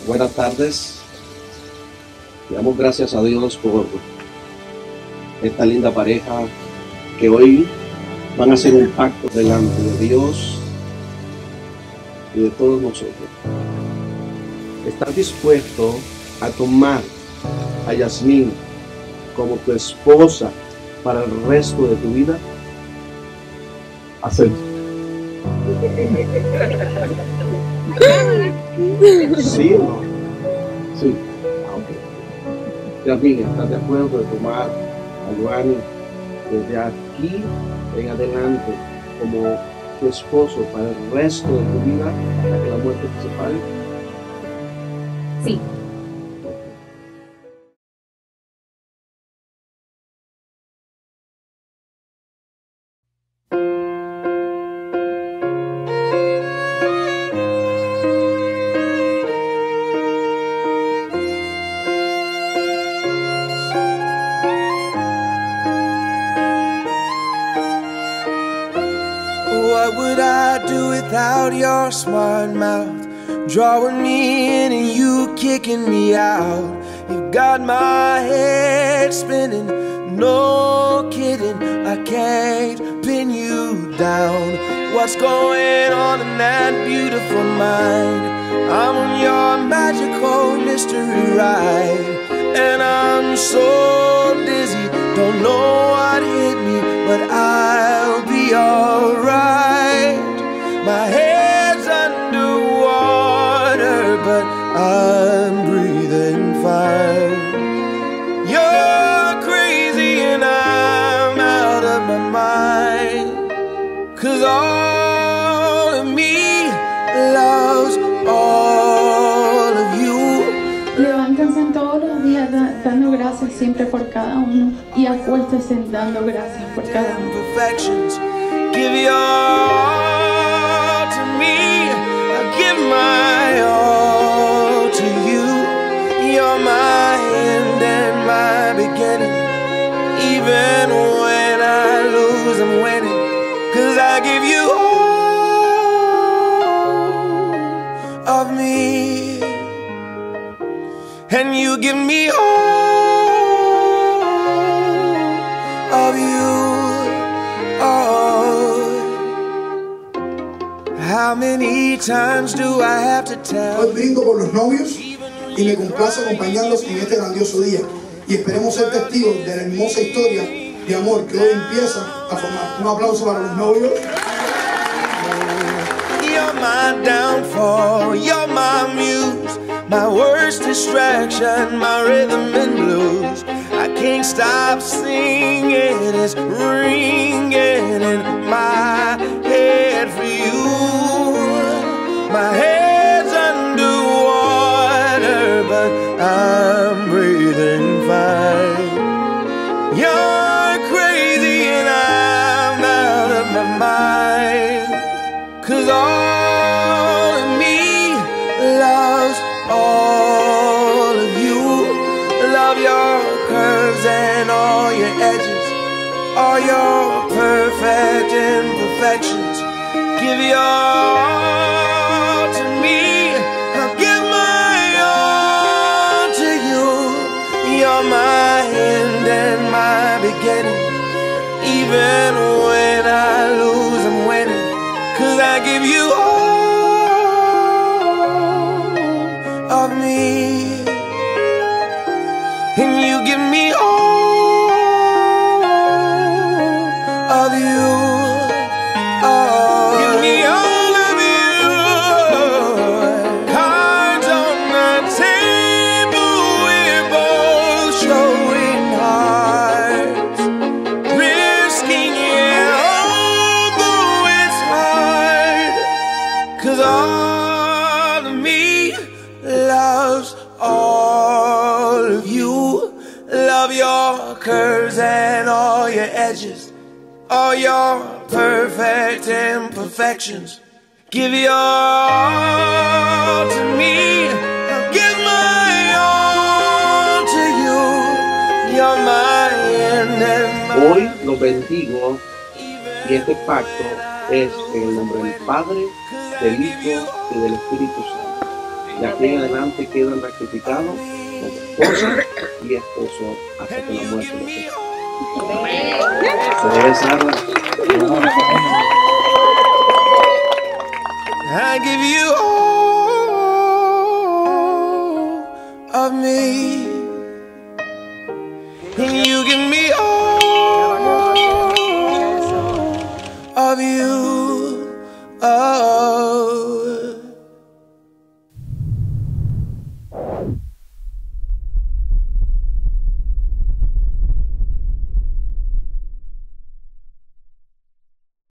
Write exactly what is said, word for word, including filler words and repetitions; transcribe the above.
Buenas tardes. Le damos gracias a Dios por esta linda pareja que hoy van a hacer un pacto delante de Dios y de todos nosotros. ¿Estás dispuesto a tomar a Yasmín como tu esposa para el resto de tu vida? Acepto. ¿Sí o no? Sí. Ah, ok. Yasmín, ¿estás de acuerdo de tomar a Joanny desde aquí en adelante como tu esposo para el resto de tu vida hasta que la muerte te separe? Sí. What would I do without your smart mouth? Drawing me in and you kicking me out. You've got my head spinning, no kidding, I can't pin you down. What's going on in that beautiful mind? I'm on your magical mystery ride, and I'm so dizzy, don't know what hit me, but I'll be alright. My head's underwater, but I'm breathing fine. You're crazy and I'm out of my mind, 'cause all of me loves all of you. Levántense todos los días da- dando gracias siempre por cada uno y acuéstense dando gracias por cada uno. Imperfections, give your all to me, I give my all to you. You're my end and my beginning. Even when I lose, I'm winning, 'cause I give you all of me, and you give me all of you. Oh, how many times do I have to tell? Hoy brindo por los novios y me complace acompañarlos en este grandioso día, y esperemos ser testigos de la hermosa historia de amor que hoy empieza a formar. Un aplauso para los novios. You're my downfall, you're my muse, my worst distraction, my rhythm and blues. I can't stop singing, it's ringing in my head for you. My head's underwater, but I'm breathing fine. You're crazy and I'm out of my mind, 'cause all of me loves all of you. Love your curves and all your edges, all your perfect imperfections. Give your all to me, I'll give my all to you. You're my end and my beginning. Even when I lose, I'm winning, 'cause I give you all of me, and you give me all of you. Oh, give me all of you. Cards on the table, we're both showing hearts, risking it, although it's hard, 'cause all of me loves all of you. Love your curves and all your edges, all your perfect imperfections. Give your all to me, I'll give my all to you. You're my end and my Hoy los bendigo y este pacto es en el nombre del Padre, del Hijo y del Espíritu Santo. De aquí en adelante quedan rectificados como esposa y esposo hasta que la muerte los separe. Se debe Sara. I give you all of me, and you give me all of you. Oh.